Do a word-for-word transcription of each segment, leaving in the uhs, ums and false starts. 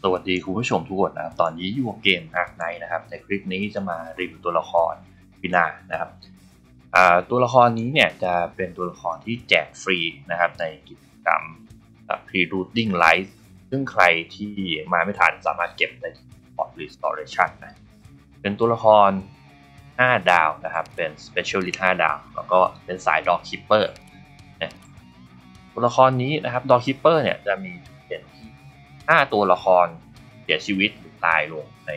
สวัสดีคุณผู้ชมทุกคนนะครับตอนนี้อยู่กับเกมอาร์คไนท์นะครับในคลิปนี้จะมารีวิวตัวละครวินานะครับตัวละครนี้เนี่ยจะเป็นตัวละครที่แจกฟรีนะครับในกิจกรรม Pre-Looting Light ซึ่งใครที่มาไม่ทันสามารถเก็บได้ที่ Port Restoration นะเป็นตัวละครห้าดาวนะครับเป็น Specialist ห้าดาวแล้วก็เป็นสาย Dog Keeper ตัวละครนี้นะครับ Dog Keeper เนี่ยจะมีเป็นที่ถ้าตัวละครเสียชีวิตหรือตายลงใน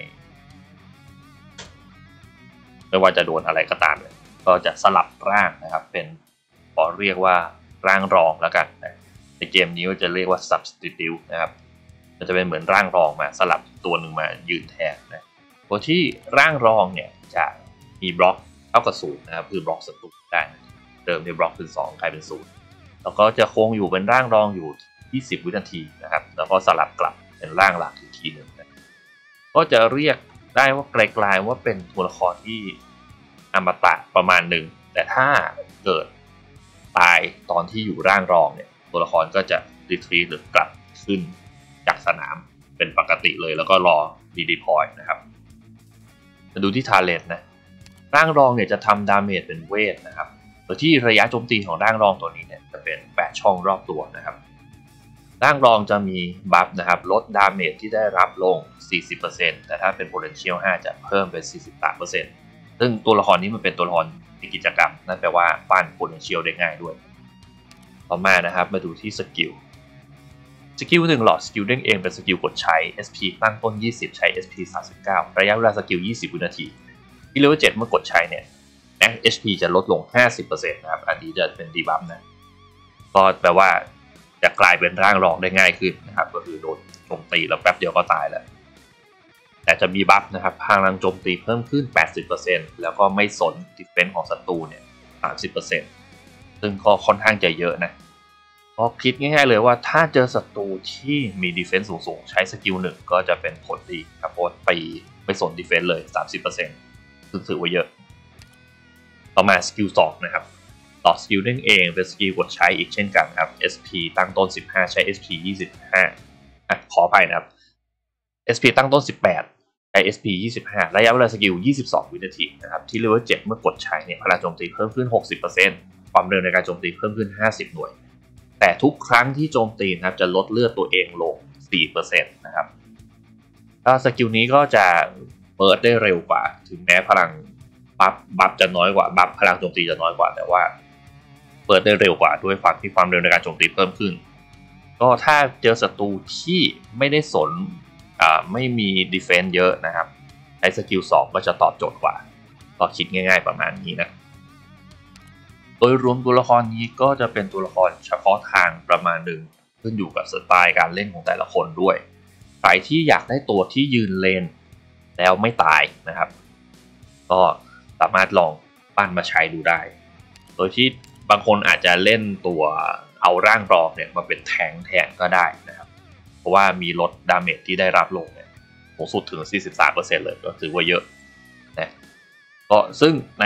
ไม่ว่าจะโดนอะไรก็ตามเลยก็จะสลับร่างนะครับเป็นขอเรียกว่าร่างรองแล้วกันนะในเกมนี้ก็จะเรียกว่า substitute นะครับมันจะเป็นเหมือนร่างรองมาสลับตัวหนึ่งมายืนแทนนะตัวที่ร่างรองเนี่ยจะมีบล็อกเท่ากับศูนย์นะครับคือบล็อกศัตรูได้เดิมในบล็อกเป็นสองกลายเป็นศูนย์แล้วก็จะคงอยู่เป็นร่างรองอยู่ยี่สิบวินาทีนะครับแล้วก็สลับกลับเป็นร่างหลักอีกทีหนึ่งนะก็จะเรียกได้ว่าไกลๆว่าเป็นตัวละครที่อมตะประมาณหนึ่งแต่ถ้าเกิดตายตอนที่อยู่ร่างรองเนี่ยตัวละครก็จะรีทรีทหรือกลับขึ้นจากสนามเป็นปกติเลยแล้วก็รอรีดีพอยต์นะครับมาดูที่ทาเลนต์นะร่างรองเนี่ยจะทำดาเมจเป็นเวทนะครับโดยที่ระยะโจมตีของร่างรองตัวนี้เนี่ยจะเป็นแปดช่องรอบตัวนะครับร่างรองจะมีบัฟนะครับลดดาเมจที่ได้รับลง สี่สิบเปอร์เซ็นต์ แต่ถ้าเป็น potential ห้าจะเพิ่มเป็น สี่สิบสามเปอร์เซ็นต์ ซึ่งตัวละครนี้มันเป็นตัวละครในกิจกรรมนั่นแปลว่าปั้น potential ได้ง่ายด้วยต่อมานะครับมาดูที่สกิลสกิลหนึ่งหลอดสกิลเด้งเองเป็นสกิลกดใช้ เอส พี ตั้งต้นยี่สิบใช้ เอส พี สามสิบเก้าระยะเวลาสกิลยี่สิบวินาทีที่เลเวลเจ็ดเมื่อกดใช้เนี่ย เอช พี จะลดลง ห้าสิบเปอร์เซ็นต์ นะครับอันนี้จะเป็นดีบัฟนะก็แปลว่าจะกลายเป็นร่างรองได้ง่ายขึ้นนะครับก็คือโดนโจมตีแล้วแป๊บเดียวก็ตายแล้วแต่จะมีบัฟนะครับพลังโจมตีเพิ่มขึ้น แปดสิบเปอร์เซ็นต์ แล้วก็ไม่สนดิเฟนส์ของศัตรูเนี่ย สามสิบเปอร์เซ็นต์ ซึ่งก็ค่อนข้างจะเยอะนะก็คิดง่ายๆเลยว่าถ้าเจอศัตรูที่มีดิเฟนส์สูงๆใช้สกิลหนึ่งก็จะเป็นผลดีครับเพราะไปไม่สนดิเฟนส์เลย สามสิบเปอร์เซ็นต์ ซึ่งถือว่าเยอะต่อมาสกิลสองนะครับต่อสกิลเด้งเองเป็นสกิลกดใช้อีกเช่นกันครับ เอส พี ตั้งต้นสิบห้าใช้ เอส พี ยี่สิบห้าอ่ะขออภัยนะครับ เอส พี ตั้งต้นสิบแปดใช้ เอส พี ยี่สิบห้าระยะเวลาสกิลยี่สิบสองวินาทีนะครับที่เลเวลเจ็ดเมื่อกดใช้เนี่ยพลังโจมตีเพิ่มขึ้น หกสิบเปอร์เซ็นต์ ความเร็วในการโจมตีเพิ่มขึ้นห้าสิบหน่วยแต่ทุกครั้งที่โจมตีนะครับจะลดเลือดตัวเองลง สี่เปอร์เซ็นต์ นะครับถ้าสกิลนี้ก็จะเปิดได้เร็วกว่าถึงแม้พลังบัฟบัฟจะน้อยกว่าบัฟพลังโจมตีจะน้อยกว่าแต่ว่าเปิดได้เร็วกว่าด้วยความที่ความเร็วในการโจมตีเพิ่มขึ้นก็ถ้าเจอศัตรูที่ไม่ได้สนอ่าไม่มีดีเฟนส์เยอะนะครับใช้สกิลสองก็จะตอบโจทย์กว่าก็คิดง่ายๆประมาณนี้นะโดยรวมตัวละครนี้ก็จะเป็นตัวละครเฉพาะทางประมาณหนึ่งขึ้นอยู่กับสไตล์การเล่นของแต่ละคนด้วยใครที่อยากได้ตัวที่ยืนเลนแล้วไม่ตายนะครับก็สามารถลองปั้นมาใช้ดูได้โดยที่บางคนอาจจะเล่นตัวเอาร่างรองเนี่ยมาเป็นแทงแทนก็ได้นะครับเพราะว่ามีลดดาเมจที่ได้รับลงเนี่ยสูงสุดถึง สี่สิบสามเปอร์เซ็นต์ เลยก็ถือว่าเยอะนะก็ซึ่งใน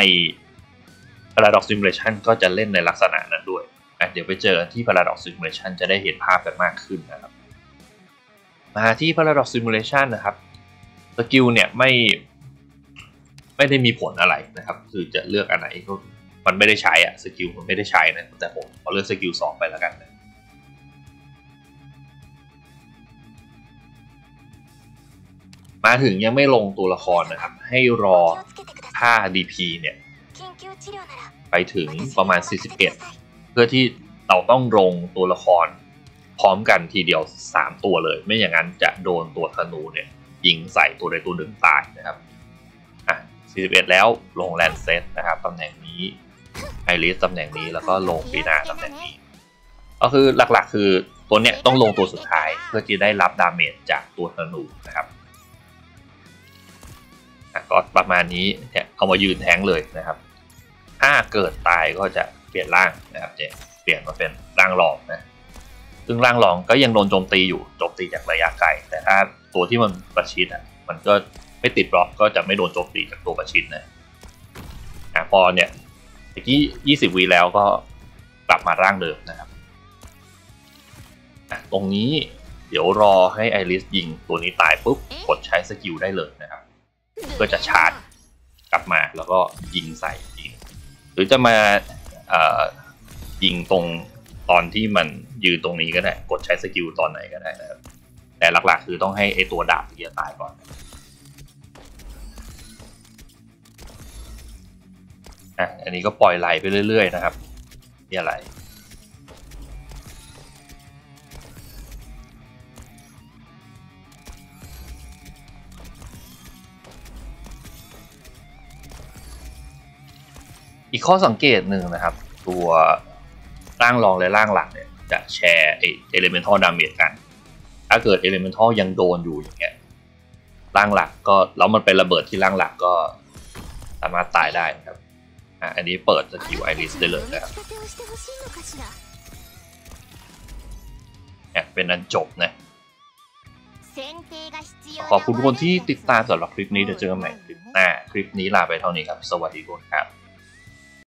Paradox Simulation ก็จะเล่นในลักษณะนั้นด้วยนะเดี๋ยวไปเจอที่ Paradox Simulation จะได้เห็นภาพกันมากขึ้นนะครับมาที่ Paradox Simulation นะครับสกิลเนี่ยไม่ไม่ได้มีผลอะไรนะครับคือจะเลือกอันไหนก็มันไม่ได้ใช้อะสกิลมันไม่ได้ใช้นะแต่ผมขอเลือกสกิลสองไปแล้วกันนะมาถึงยังไม่ลงตัวละครนะครับให้รอค่า ดี พี เนี่ยไปถึงประมาณสี่สิบเอ็ดเพื่อที่เราต้องลงตัวละครพร้อมกันทีเดียวสามตัวเลยไม่อย่างนั้นจะโดนตัวธนูเนี่ยยิงใส่ตัวใดตัวหนึ่งตายนะครับอ่ะสี่สิบเอ็ดแล้วลงแลนเซตนะครับตำแหน่งนี้ไอริสตำแหน่งนี้แล้วก็ลงปีนาตำแหน่งนี้ก็คือหลักๆคือตัวเนี้ยต้องลงตัวสุดท้ายเพื่อที่ได้รับดาเมจจากตัวธนูนะครับก็ประมาณนี้เนี่ยเอามายืนแทงเลยนะครับถ้าเกิดตายก็จะเปลี่ยนร่างนะครับจะเปลี่ยนมาเป็นร่างรองนะซึ่งร่างรองก็ยังโดนโจมตีอยู่โจมตีจากระยะไกลแต่ถ้าตัวที่มันประชิดอ่ะมันก็ไม่ติดบล็อกก็จะไม่โดนโจมตีจากตัวประชิดนะอ่ะพอเนี่ยเมื่อกี้ยี่สิบวีแล้วก็กลับมาร่างเดิมนะครับตรงนี้เดี๋ยวรอให้ไอริสยิงตัวนี้ตายปุ๊บกดใช้สกิลได้เลยนะครับเพื่อจะชาร์จกลับมาแล้วก็ยิงใส่ยิงหรือจะมายิงตรงตอนที่มันยืนตรงนี้ก็ได้กดใช้สกิลตอนไหนก็ได้นะครับแต่หลักๆคือต้องให้ไอตัวดาบที่จะตายก่อนอ่ะอันนี้ก็ปล่อยไหลไปเรื่อยๆนะครับนี่อะไรอีกข้อสังเกตหนึ่งนะครับตัวร่างรองและร่างหลักเนี่ยจะแชร์เอเลเมนทัลดาเมจกันถ้าเกิดเอเลเมนทัลยังโดนอยู่อย่างเงี้ยร่างหลักก็แล้วมันไประเบิดที่ร่างหลักก็สามารถตายได้นะครับอ่ะอันนี้เปิดสกิลไอริสได้เลยนะครับเนี่ยเป็นอันจบนะขอบคุณทุกคนที่ติดตามสำหรับคลิปนี้เดี๋ยวเจอกันใหม่คลิปหน้าคลิปนี้ลาไปเท่านี้ครับสวัสดีทุกคนครับ